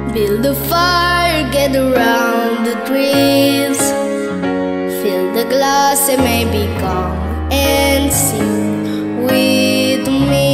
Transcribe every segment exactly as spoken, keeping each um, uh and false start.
Build a fire, get around the trees, fill the glass and maybe come and sing with me.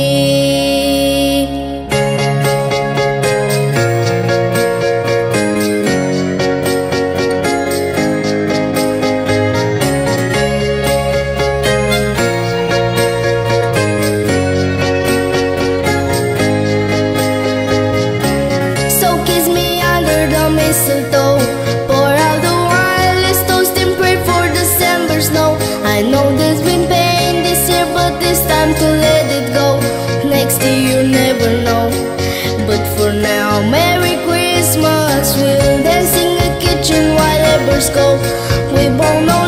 Mistletoe, pour out the wine, let's toast and pray for December snow. I know there's been pain this year, but it's time to let it go. Next year you never know, but for now, Merry Christmas. We'll dance in the kitchen while neighbors go. We both know